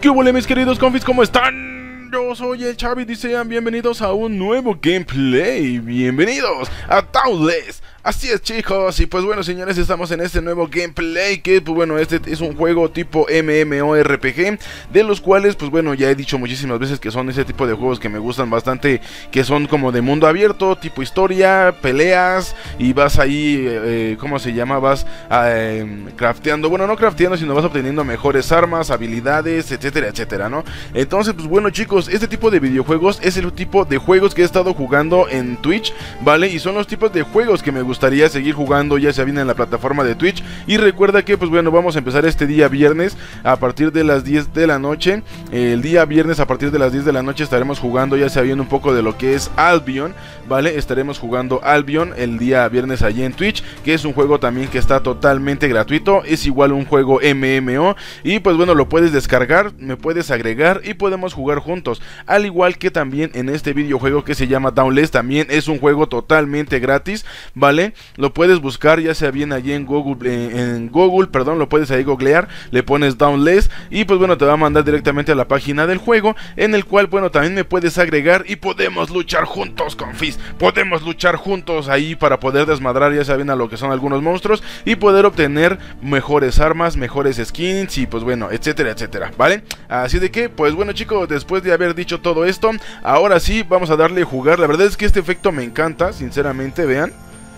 ¿Qué hubo, mis queridos confis? ¿Cómo están? Yo soy el Chavi y sean bienvenidos a un nuevo gameplay. Bienvenidos a Dauntless. Así es, chicos, y pues bueno, señores, estamos en este nuevo gameplay que, pues bueno, este es un juego tipo MMORPG, de los cuales, pues bueno, ya he dicho muchísimas veces que son ese tipo de juegos que me gustan bastante, que son como de mundo abierto, tipo historia, peleas, y vas ahí, ¿cómo se llama? Vas crafteando, bueno, no crafteando, sino vas obteniendo mejores armas, habilidades, etcétera, etcétera, ¿no? Entonces, pues bueno, chicos, este tipo de videojuegos es el tipo de juegos que he estado jugando en Twitch, ¿vale? Y son los tipos de juegos que me gustaría seguir jugando, ya sea bien en la plataforma de Twitch. Y recuerda que, pues bueno, vamos a empezar este día viernes a partir de las 10 de la noche. El día viernes a partir de las 10 de la noche estaremos jugando, ya sea bien un poco de lo que es Albion, ¿vale? Estaremos jugando Albion el día viernes allí en Twitch, que es un juego también que está totalmente gratuito. Es igual un juego MMO y pues bueno, lo puedes descargar, me puedes agregar y podemos jugar juntos. Al igual que también en este videojuego que se llama Dauntless, también es un juego totalmente gratis, ¿vale? Lo puedes buscar ya sea bien allí en Google, perdón, lo puedes ahí googlear, le pones Dauntless y pues bueno, te va a mandar directamente a la página del juego, en el cual, bueno, también me puedes agregar y podemos luchar juntos, confis, podemos luchar juntos ahí para poder desmadrar ya sea bien a lo que son algunos monstruos y poder obtener mejores armas, mejores skins y pues bueno, etcétera, etcétera, ¿vale? Así de que, pues bueno, chicos, después de haber dicho todo esto, ahora sí, vamos a darle a jugar. La verdad es que este efecto me encanta, sinceramente, vean.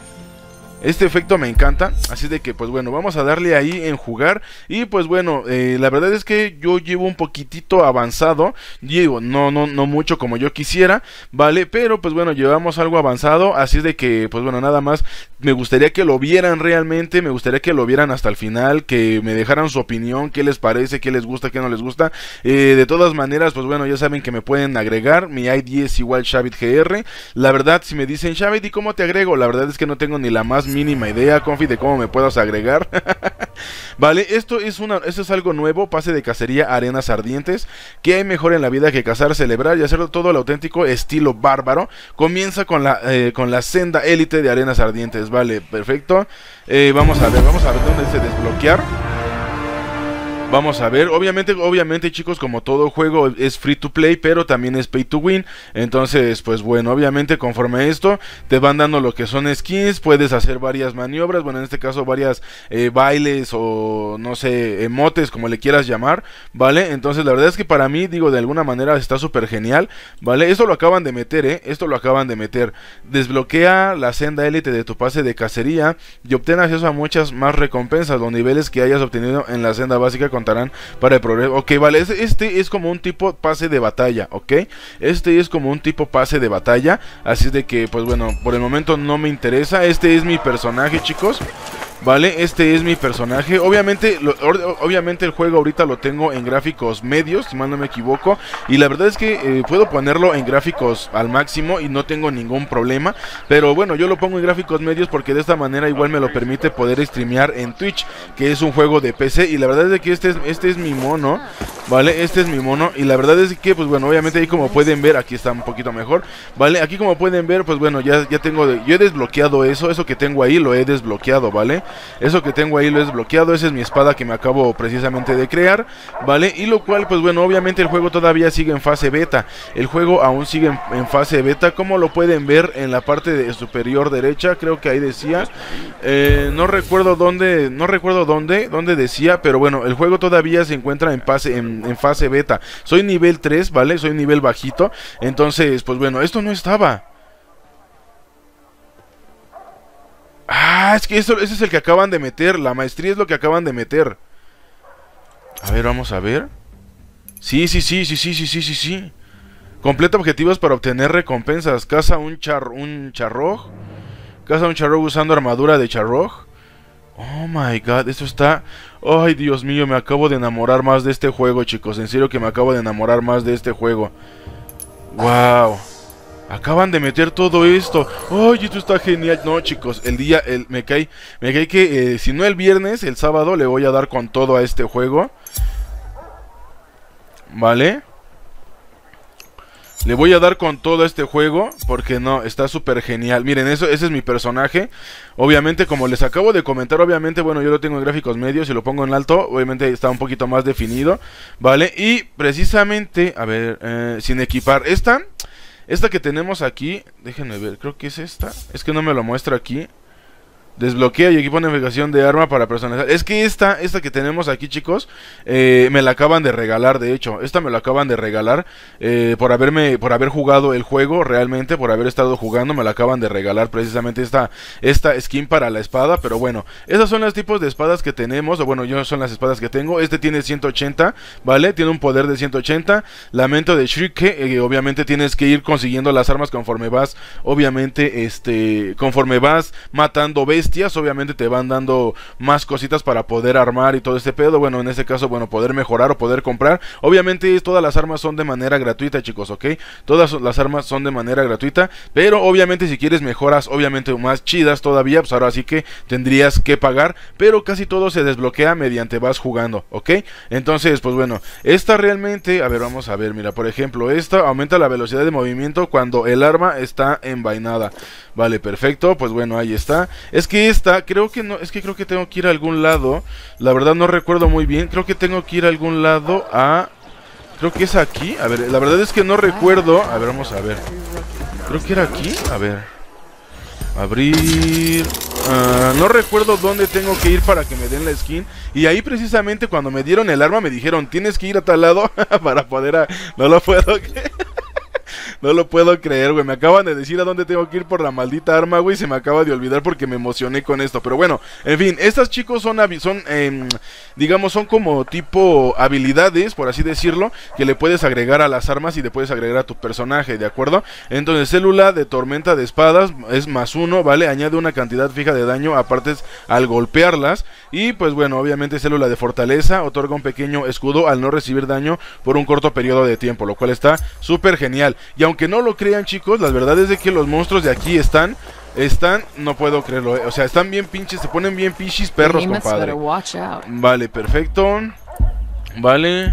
Este efecto me encanta, así de que pues bueno, vamos a darle ahí en jugar. Y pues bueno, la verdad es que yo llevo un poquitito avanzado, digo, no mucho como yo quisiera, ¿vale? Pero pues bueno, llevamos algo avanzado, así de que pues bueno, nada más me gustaría que lo vieran realmente, me gustaría que lo vieran hasta el final, que me dejaran su opinión, qué les parece, qué les gusta, qué no les gusta. De todas maneras, pues bueno, ya saben que me pueden agregar, mi ID es igual ShavitGR. La verdad, si me dicen, Shavit, ¿y cómo te agrego? La verdad es que no tengo ni la más mínima idea, confi, de cómo me puedas agregar. Vale, esto es algo nuevo, pase de cacería arenas ardientes. ¿Qué hay mejor en la vida que cazar, celebrar y hacerlo todo al auténtico estilo bárbaro? Comienza con la senda élite de arenas ardientes. Vale, perfecto. Vamos a ver dónde dice desbloquear. Vamos a ver, obviamente, chicos, como todo juego es free to play, pero también es pay to win. Entonces, pues bueno, obviamente conforme a esto te van dando lo que son skins, puedes hacer varias maniobras, bueno, en este caso varias bailes o no sé, emotes, como le quieras llamar, ¿vale? Entonces la verdad es que para mí, digo, de alguna manera está súper genial, ¿vale? Esto lo acaban de meter, esto lo acaban de meter. Desbloquea la senda élite de tu pase de cacería y obtén acceso a muchas más recompensas. Los niveles que hayas obtenido en la senda básica contarán para el progreso. Ok, vale, este es como un tipo pase de batalla, ok. Este es como un tipo pase de batalla, así de que, pues bueno, por el momento no me interesa. Este es mi personaje, chicos. Vale, este es mi personaje. Obviamente el juego ahorita lo tengo en gráficos medios, si mal no me equivoco. Y la verdad es que puedo ponerlo en gráficos al máximo y no tengo ningún problema. Pero bueno, yo lo pongo en gráficos medios porque de esta manera igual me lo permite poder streamear en Twitch, que es un juego de PC. Y la verdad es que este es mi mono, ¿vale? Este es mi mono. Y la verdad es que, pues bueno, obviamente ahí como pueden ver, aquí está un poquito mejor, ¿vale? Aquí como pueden ver, pues bueno, ya tengo, yo he desbloqueado eso que tengo ahí, lo he desbloqueado, ¿vale? Eso que tengo ahí lo he desbloqueado. Esa es mi espada que me acabo precisamente de crear, ¿vale? Y lo cual, pues bueno, obviamente el juego todavía sigue en fase beta. El juego aún sigue en fase beta, como lo pueden ver en la parte superior derecha. Creo que ahí decía, no recuerdo dónde decía, pero bueno, el juego todavía se encuentra en fase beta. Soy nivel 3, ¿vale? Soy nivel bajito. Entonces, pues bueno, esto no estaba. Ah, es que ese es el que acaban de meter. La maestría es lo que acaban de meter. A ver, vamos a ver. Sí. Completa objetivos para obtener recompensas. Caza un charroj. Caza un charroj usando armadura de charroj. Oh my god, esto está... Ay, Dios mío, me acabo de enamorar más de este juego, chicos. En serio que me acabo de enamorar más de este juego. Wow. Acaban de meter todo esto. ¡Ay, esto está genial! No, chicos, me cae que si no el viernes, el sábado le voy a dar con todo a este juego. ¿Vale? Le voy a dar con todo este juego, porque no, está súper genial. Miren, ese es mi personaje. Obviamente, como les acabo de comentar, obviamente, bueno, yo lo tengo en gráficos medios y lo pongo en alto. Obviamente está un poquito más definido, ¿vale? Y precisamente, a ver, sin equipar, esta que tenemos aquí, déjenme ver, creo que es esta. Es que no me lo muestra aquí. Desbloquea y equipo de navegación de arma para personalizar. Es que esta que tenemos aquí, chicos, me la acaban de regalar, de hecho. Esta me la acaban de regalar por haber jugado el juego, realmente, por haber estado jugando. Me la acaban de regalar precisamente esta skin para la espada. Pero bueno, esos son los tipos de espadas que tenemos. O bueno, yo son las espadas que tengo. Este tiene 180, ¿vale? Tiene un poder de 180. Lamento de Shrike, obviamente tienes que ir consiguiendo las armas conforme vas, obviamente, conforme vas matando bestias. Obviamente te van dando más cositas para poder armar y todo este pedo. Bueno, en este caso, bueno, poder mejorar o poder comprar. Obviamente todas las armas son de manera gratuita, chicos, ¿ok? Todas las armas son de manera gratuita, pero obviamente si quieres mejoras, obviamente más chidas todavía, pues ahora sí que tendrías que pagar, pero casi todo se desbloquea mediante vas jugando, ¿ok? Entonces, pues bueno, esta realmente, a ver, vamos a ver, mira, por ejemplo, esta aumenta la velocidad de movimiento cuando el arma está envainada. Vale, perfecto, pues bueno, ahí está. Es que esta, creo que no, es que creo que tengo que ir a algún lado. La verdad no recuerdo muy bien. Creo que tengo que ir a algún lado a... Creo que es aquí. A ver, la verdad es que no recuerdo. A ver, vamos a ver. Creo que era aquí. A ver. Abrir... no recuerdo dónde tengo que ir para que me den la skin. Y ahí precisamente cuando me dieron el arma me dijeron, tienes que ir a tal lado para poder... No lo puedo... No lo puedo creer, güey. Me acaban de decir a dónde tengo que ir por la maldita arma, güey. Se me acaba de olvidar porque me emocioné con esto. Pero bueno, en fin, estas, chicos, digamos, son como tipo habilidades, por así decirlo, que le puedes agregar a las armas y le puedes agregar a tu personaje, ¿de acuerdo? Entonces, célula de tormenta de espadas es +1, ¿vale? Añade una cantidad fija de daño aparte al golpearlas. Y pues bueno, obviamente célula de fortaleza otorga un pequeño escudo al no recibir daño por un corto periodo de tiempo, lo cual está súper genial. Y aunque no lo crean, chicos, la verdad es de que los monstruos de aquí están, no puedo creerlo, o sea, están bien pinches, se ponen bien pinches perros, compadre. Vale, perfecto. Vale.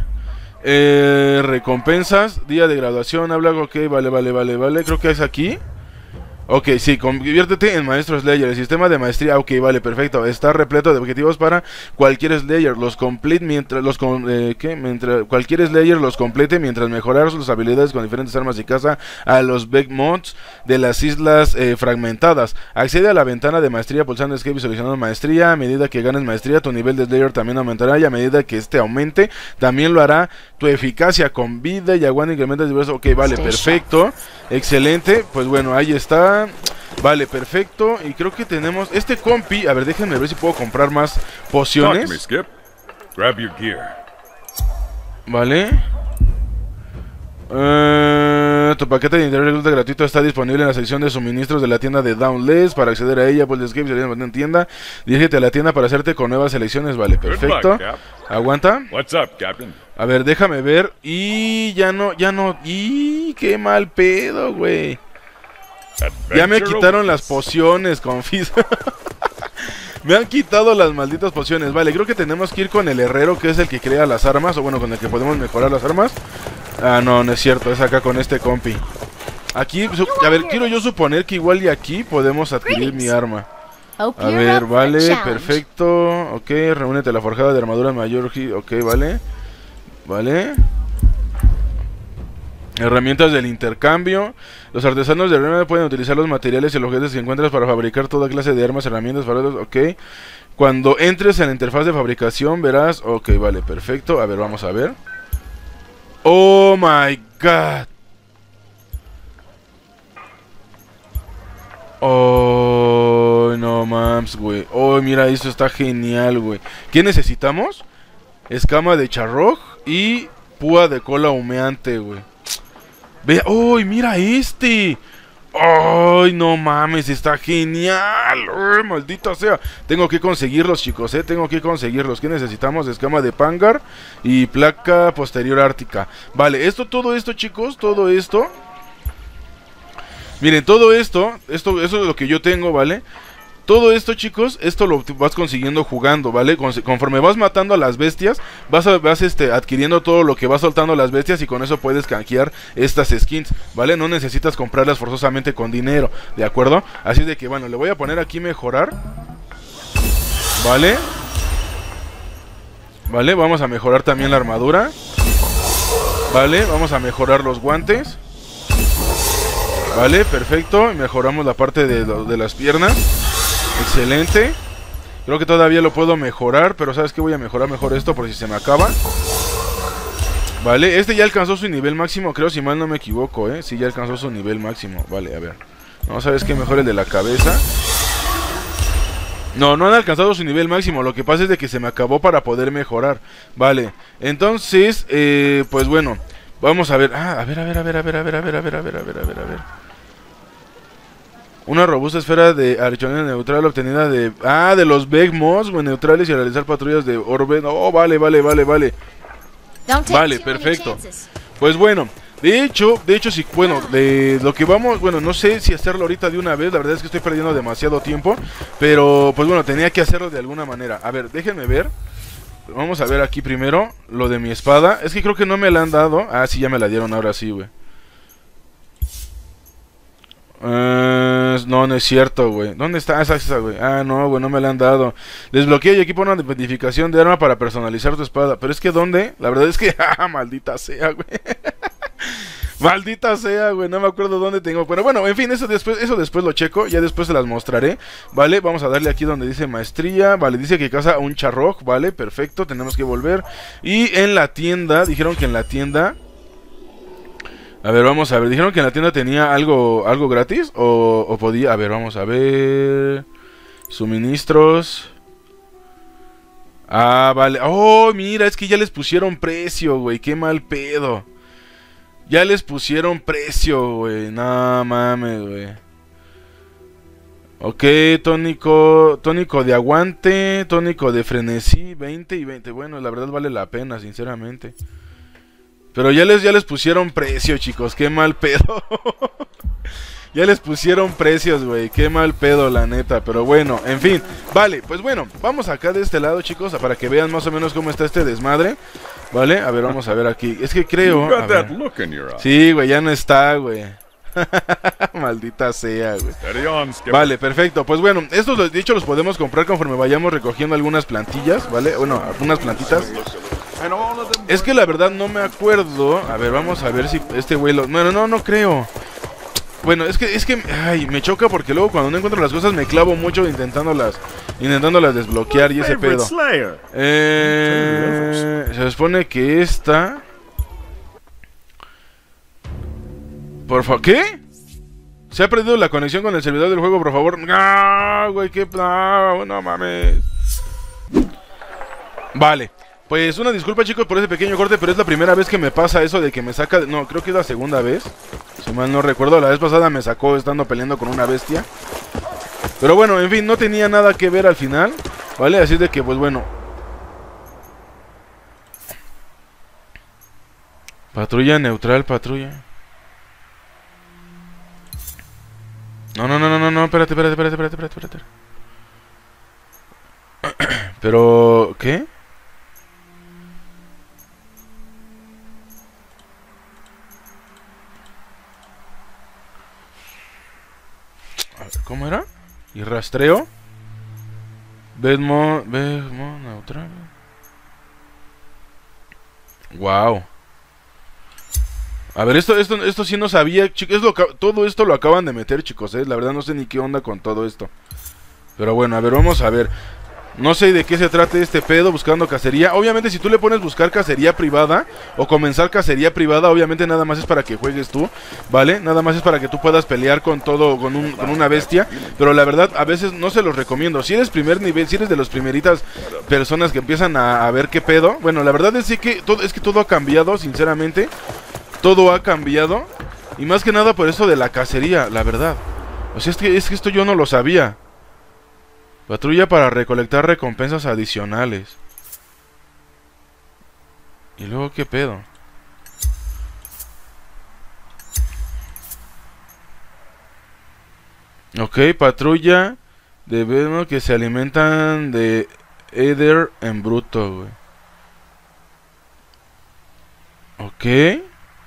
Recompensas, día de graduación, habla, ok, vale, creo que es aquí. Ok, sí, conviértete en maestro Slayer. El sistema de maestría, ok, vale, perfecto. Está repleto de objetivos para cualquier Slayer. Los complete mientras cualquier Slayer los complete mientras mejorar sus habilidades con diferentes armas y caza a los Behemoths de las islas fragmentadas. Accede a la ventana de maestría pulsando escape y seleccionando maestría. A medida que ganes maestría, tu nivel de Slayer también aumentará. Y a medida que este aumente, también lo hará tu eficacia con vida y aguanta incrementos diversos. Ok, vale, perfecto. Excelente. Pues bueno, ahí está. Vale, perfecto. Y creo que tenemos este compi. A ver, déjenme ver si puedo comprar más pociones. Vale. Tu paquete de interior gratuito está disponible en la sección de suministros de la tienda de Dauntless. Para acceder a ella, pues escape en tienda. Dirígete a la tienda para hacerte con nuevas selecciones. Vale, perfecto. Aguanta. A ver, déjame ver. Y ya no. Y qué mal pedo, güey. Ya me quitaron las pociones, confis. Me han quitado las malditas pociones. Vale, creo que tenemos que ir con el herrero, que es el que crea las armas. O bueno, con el que podemos mejorar las armas. Ah, no, no es cierto, es acá con este compi. Aquí, a ver, quiero yo suponer que igual y aquí podemos adquirir mi arma. A ver, vale, perfecto. Ok, reúnete a la forjada de armadura mayor. Ok, vale. Vale. Herramientas del intercambio. Los artesanos de arma pueden utilizar los materiales y los objetos que encuentras para fabricar toda clase de armas, herramientas, faroles. Ok. Cuando entres en la interfaz de fabricación verás... Ok, vale, perfecto. A ver, vamos a ver. Oh my god. Oh, no mames, güey. Oh, mira, eso está genial, güey. ¿Qué necesitamos? Escama de charroj y púa de cola humeante, güey. Vea, ¡oh, mira este! ¡Ay, no mames! ¡Está genial! ¡Ay, maldita sea! Tengo que conseguirlos, chicos, tengo que conseguirlos. ¿Qué necesitamos? Escama de pangar y placa posterior ártica. Vale, todo esto, chicos, todo esto. Miren, todo esto es lo que yo tengo, ¿vale? Todo esto, chicos, esto lo vas consiguiendo jugando, ¿vale? Conforme vas matando a las bestias, vas adquiriendo todo lo que vas soltando las bestias y con eso puedes canjear estas skins, ¿vale? No necesitas comprarlas forzosamente con dinero, ¿de acuerdo? Así de que, bueno, le voy a poner aquí mejorar, ¿vale? Vale, vamos a mejorar también la armadura, ¿vale? Vamos a mejorar los guantes, ¿vale? Perfecto, mejoramos la parte de las piernas. Excelente. Creo que todavía lo puedo mejorar, pero ¿sabes qué? Voy a mejorar mejor esto por si se me acaba. Vale, este ya alcanzó su nivel máximo, creo, si mal no me equivoco, ¿eh? Sí, ya alcanzó su nivel máximo. Vale, a ver. No, ¿sabes qué? Mejor el de la cabeza. No, no han alcanzado su nivel máximo. Lo que pasa es de que se me acabó para poder mejorar. Vale, entonces, pues bueno, vamos a ver. Ah, a ver. Una robusta esfera de archonena neutral obtenida de... Ah, de los Vegmos, neutrales y a realizar patrullas de orbe. Oh, vale. Vale, perfecto. Pues bueno, de hecho, sí, bueno, de lo que vamos... Bueno, no sé si hacerlo ahorita de una vez. La verdad es que estoy perdiendo demasiado tiempo. Pero, pues bueno, tenía que hacerlo de alguna manera. A ver, déjenme ver. Vamos a ver aquí primero lo de mi espada. Es que creo que no me la han dado. Ah, sí, ya me la dieron ahora sí, güey. No, no es cierto, güey. ¿Dónde está esa, güey? Ah, no, güey, no me la han dado. Desbloquea y equipa una identificación de arma para personalizar tu espada. Pero es que, ¿dónde? La verdad es que, maldita sea, güey. Maldita sea, güey, no me acuerdo dónde tengo. Pero bueno, en fin, eso después lo checo. Ya después se las mostraré, ¿vale? Vamos a darle aquí donde dice maestría. Vale, dice que caza un charrock, ¿vale? Perfecto, tenemos que volver. Y en la tienda, dijeron que en la tienda... A ver, vamos a ver. Dijeron que en la tienda tenía algo gratis. O podía... A ver, vamos a ver. Suministros. Ah, vale. Oh, mira, es que ya les pusieron precio, güey. Qué mal pedo. Ya les pusieron precio, güey. No mames, güey. Ok, tónico de aguante. Tónico de frenesí. 20 y 20. Bueno, la verdad vale la pena, sinceramente. Pero ya les pusieron precio, chicos, qué mal pedo. Ya les pusieron precios, güey, qué mal pedo, la neta. Pero bueno, en fin, vale, pues bueno, vamos acá de este lado, chicos, para que vean más o menos cómo está este desmadre. Vale, a ver, vamos a ver aquí. Es que creo... Sí, güey, ya no está, güey. Maldita sea, güey. Vale, perfecto, pues bueno, estos de hecho los podemos comprar conforme vayamos recogiendo algunas plantillas, ¿vale? Bueno, algunas plantitas. Es que la verdad no me acuerdo. A ver, vamos a ver si este güey lo... Bueno, no creo. Bueno, es que ay, me choca porque luego cuando no encuentro las cosas me clavo mucho intentándolas desbloquear y ese pedo. Se supone que esta... Por favor, ¿qué? Se ha perdido la conexión con el servidor del juego, por favor. No, güey, qué... No mames. Vale. Pues una disculpa, chicos, por ese pequeño corte, pero es la primera vez que me pasa eso de que me saca... No, creo que es la segunda vez. Si mal no recuerdo, la vez pasada me sacó estando peleando con una bestia. Pero bueno, en fin, no tenía nada que ver al final, ¿vale? Así de que, pues bueno. Patrulla neutral, patrulla. No, espérate. Pero, ¿qué? A ver, ¿cómo era? ¿Y rastreo? Vedmo neutral. Wow. A ver, esto sí no sabía, chicos. Todo esto lo acaban de meter, chicos, La verdad no sé ni qué onda con todo esto. Pero bueno, a ver, vamos a ver. No sé de qué se trate este pedo buscando cacería. Obviamente si tú le pones buscar cacería privada o comenzar cacería privada, obviamente nada más es para que juegues tú, ¿vale? Nada más es para que tú puedas pelear con todo, con una bestia. Pero la verdad a veces no se los recomiendo. Si eres primer nivel, si eres de las primeritas personas que empiezan a ver qué pedo. Bueno, la verdad es que todo ha cambiado, sinceramente. Todo ha cambiado. Y más que nada por eso de la cacería, la verdad. O sea, es que esto yo no lo sabía. Patrulla para recolectar recompensas adicionales. ¿Y luego qué pedo? Ok, patrulla De Venom que se alimentan de Ether en bruto, güey. Ok.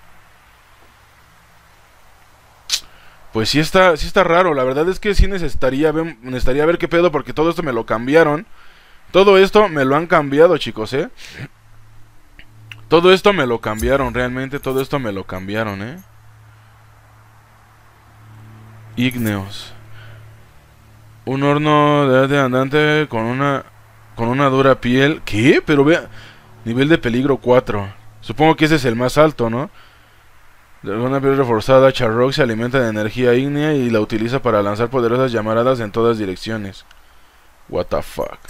Pues sí está raro. La verdad es que sí necesitaría ver qué pedo, porque todo esto me lo cambiaron. Todo esto me lo han cambiado, chicos, Todo esto me lo cambiaron, realmente todo esto me lo cambiaron, Ígneos. Un horno de arte andante con una dura piel. ¿Qué? Pero vea, nivel de peligro 4. Supongo que ese es el más alto, ¿no? De alguna piel reforzada, Charrock se alimenta de energía ígnea y la utiliza para lanzar poderosas llamaradas en todas direcciones. What the fuck.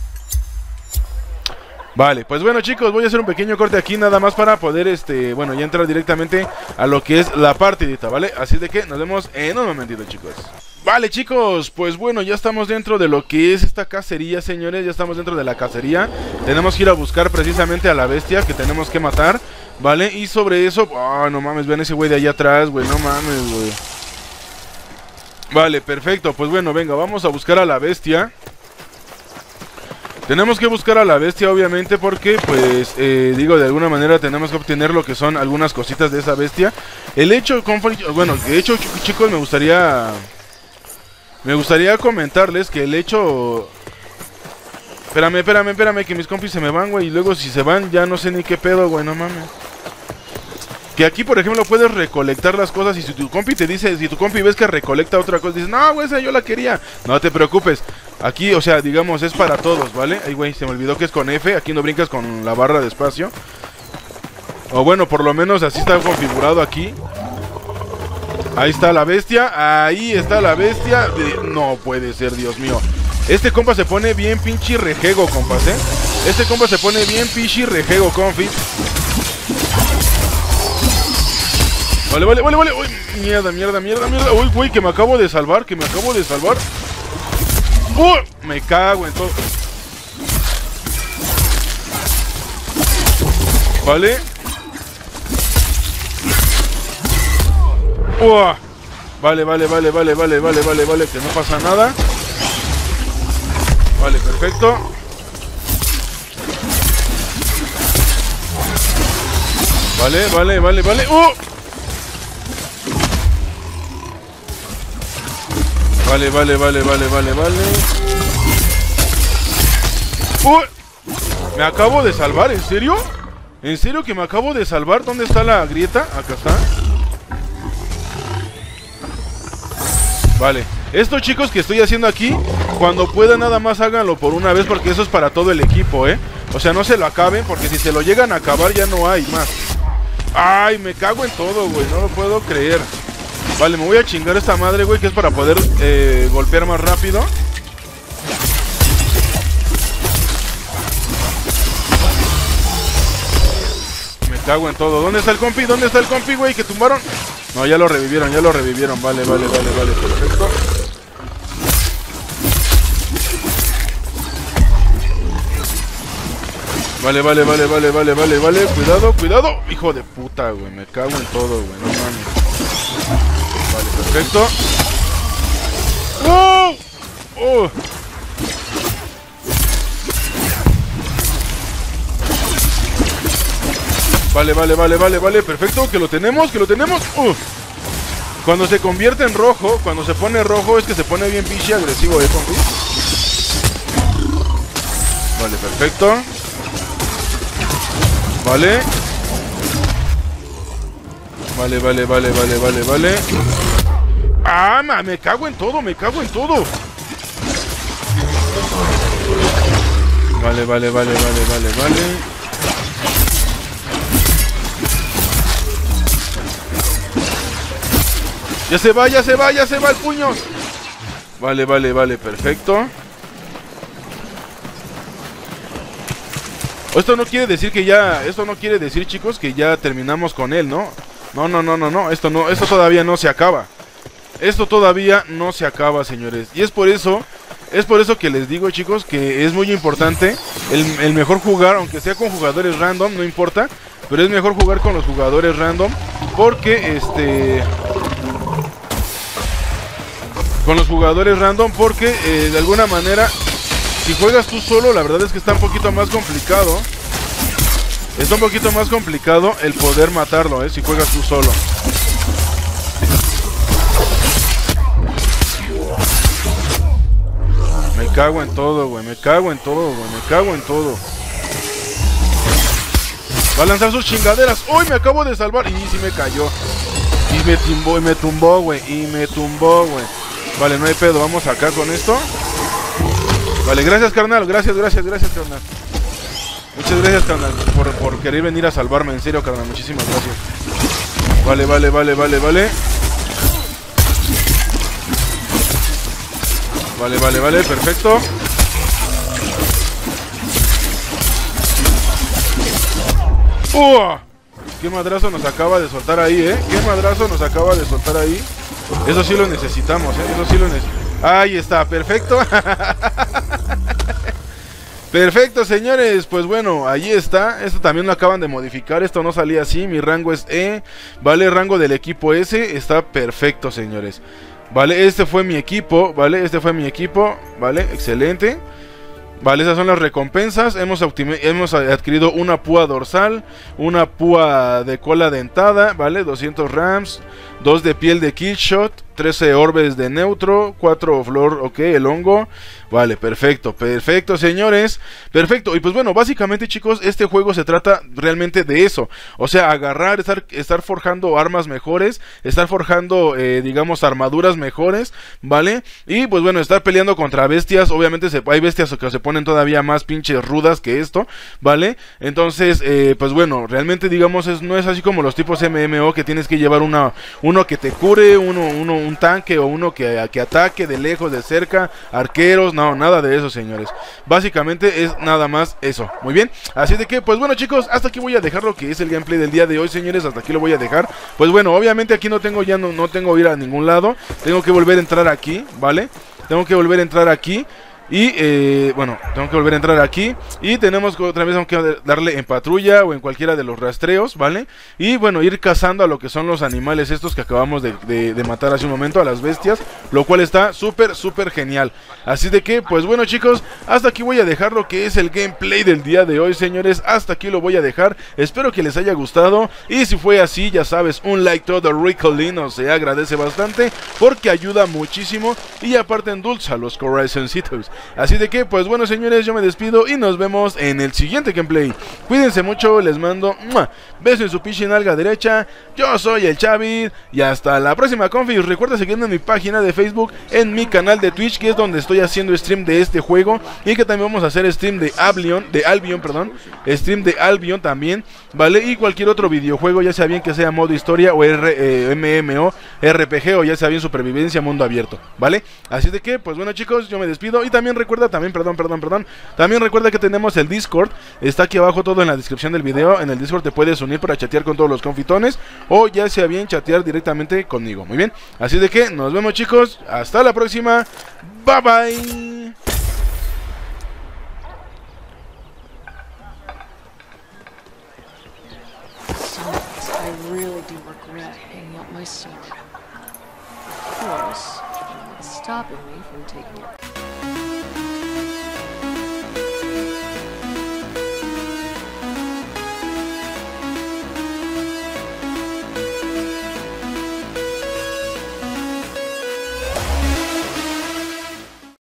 Vale, pues bueno, chicos, voy a hacer un pequeño corte aquí nada más para poder, bueno, ya entrar directamente a lo que es la partidita, ¿vale? Así de que nos vemos en un momentito, chicos. Vale, chicos, pues bueno, ya estamos dentro de lo que es esta cacería, señores. Ya estamos dentro de la cacería. Tenemos que ir a buscar precisamente a la bestia que tenemos que matar, ¿vale? Y sobre eso, no mames, vean ese güey de allá atrás, güey, no mames, güey. Vale, perfecto, pues bueno, venga, vamos a buscar a la bestia. Tenemos que buscar a la bestia, obviamente, porque, pues, digo, de alguna manera tenemos que obtener lo que son algunas cositas de esa bestia. El hecho, bueno, de hecho, chicos, me gustaría comentarles que el hecho... Espérame, que mis compis se me van, güey, y luego si se van ya no sé ni qué pedo, güey, no mames. Que aquí, por ejemplo, puedes recolectar las cosas y si tu compi te dice, si tu compi ves que recolecta otra cosa, dices, no, güey, esa yo la quería. No te preocupes. Aquí, o sea, digamos, es para todos, ¿vale? Ay, güey, se me olvidó que es con F. Aquí no brincas con la barra de espacio. O bueno, por lo menos así está configurado aquí. Ahí está la bestia. Ahí está la bestia. No puede ser, Dios mío. Este compa se pone bien pinche rejego, compas, Este compa se pone bien pinche rejego, confis. Vale. Uy, mierda. Uy, güey, que me acabo de salvar. Me cago en todo. Vale. Vale, que no pasa nada. Vale, perfecto. Vale. Vale. Me acabo de salvar, ¿en serio? ¿En serio que me acabo de salvar? ¿Dónde está la grieta? Acá está. Vale. Esto, chicos, que estoy haciendo aquí, cuando puedan nada más háganlo por una vez, porque eso es para todo el equipo, O sea, no se lo acaben, porque si se lo llegan a acabar ya no hay más. Ay, me cago en todo, güey, no lo puedo creer. Vale, me voy a chingar esta madre, güey, que es para poder golpear más rápido. Me cago en todo. ¿Dónde está el compi? Güey? ¿Que tumbaron? No, ya lo revivieron. Vale, perfecto. Vale. Cuidado. Hijo de puta, güey. Me cago en todo, güey. No mames. Vale, perfecto. ¡Oh! Vale, perfecto, que lo tenemos. Cuando se convierte en rojo, cuando se pone rojo es que se pone bien pinche agresivo, compi. Vale, perfecto. Vale. Ah, me cago en todo. Vale. Ya se va el puño. Vale, perfecto. Esto no quiere decir, chicos, que ya terminamos con él, ¿no? No. Esto todavía no se acaba. Señores. Y es por eso que les digo, chicos, que es muy importante el mejor jugar, aunque sea con jugadores random, no importa, pero es mejor jugar con los jugadores random, porque con los jugadores random, porque de alguna manera, si juegas tú solo, la verdad es que está un poquito más complicado. Está un poquito más complicado el poder matarlo, si juegas tú solo. Me cago en todo, güey. Me cago en todo, güey. Me cago en todo. Va a lanzar sus chingaderas. ¡Uy! Me acabo de salvar. Y sí me cayó. Y me tumbó, güey. Y me tumbó, güey. Vale, no hay pedo. Vamos acá con esto. Vale, gracias, carnal. Gracias, carnal. Muchas gracias, carnal, por querer venir a salvarme. En serio, carnal. Muchísimas gracias. Vale. Vale, perfecto. ¡Qué madrazo nos acaba de soltar ahí, ¡Qué madrazo nos acaba de soltar ahí! Eso sí lo necesitamos, Eso sí lo necesitamos. Ahí está, perfecto. Perfecto, señores. Pues bueno, ahí está. Esto también lo acaban de modificar. Esto no salía así. Mi rango es E. Vale, el rango del equipo S. Está perfecto, señores. Vale, este fue mi equipo. Vale, Vale, excelente. Vale, esas son las recompensas. Hemos adquirido una púa dorsal, una púa de cola dentada, ¿vale? 200 rams, 2 de piel de killshot, 13 orbes de neutro, 4 flor, ok, el hongo. Vale, perfecto, señores. Perfecto, y pues bueno, básicamente, chicos, este juego se trata realmente de eso. O sea, agarrar, estar forjando armas mejores, estar forjando, digamos, armaduras mejores, ¿vale? Y pues bueno, estar peleando contra bestias. Obviamente hay bestias que se ponen todavía más pinches rudas que esto, ¿vale? Entonces, pues bueno, realmente, digamos, no es así como los tipos MMO que tienes que llevar uno que te cure, un tanque o uno que ataque de lejos, de cerca, arqueros. No, nada de eso, señores. Básicamente es nada más eso. Muy bien, así de que, pues bueno, chicos, hasta aquí voy a dejar lo que es el gameplay del día de hoy, señores. Hasta aquí lo voy a dejar. Pues bueno, obviamente aquí no tengo que ir a ningún lado. Tengo que volver a entrar aquí, ¿vale? Tengo que volver a entrar aquí. Y bueno, tengo que volver a entrar aquí. Y tenemos otra vez que darle en patrulla o en cualquiera de los rastreos, ¿vale? Y bueno, ir cazando a lo que son los animales estos que acabamos de matar hace un momento, a las bestias. Lo cual está súper genial. Así de que, pues bueno, chicos, hasta aquí voy a dejar lo que es el gameplay del día de hoy, señores. Hasta aquí lo voy a dejar. Espero que les haya gustado. Y si fue así, ya sabes, un like todo ricolino se agradece bastante, porque ayuda muchísimo. Y aparte endulza los corazoncitos. Así de que, pues bueno, señores, yo me despido y nos vemos en el siguiente gameplay. Cuídense mucho, les mando beso en su pinche nalga derecha. Yo soy el Chavid y hasta la próxima, confis. Recuerda seguirme en mi página de Facebook, en mi canal de Twitch, que es donde estoy haciendo stream de este juego, y que también vamos a hacer stream de Albion, stream de Albion también, ¿vale? Y cualquier otro videojuego, ya sea bien que sea modo historia o MMO, RPG, o ya sea bien supervivencia, mundo abierto, ¿vale? Así de que, pues bueno, chicos, yo me despido. Y también recuerda, también recuerda que tenemos el Discord. Está aquí abajo todo en la descripción del video. En el Discord te puedes unir para chatear con todos los confitones, o ya sea bien chatear directamente conmigo. Muy bien, así de que nos vemos, chicos. Hasta la próxima. Bye bye. I really do regret hanging up my sword. Of course, stopping me from taking it.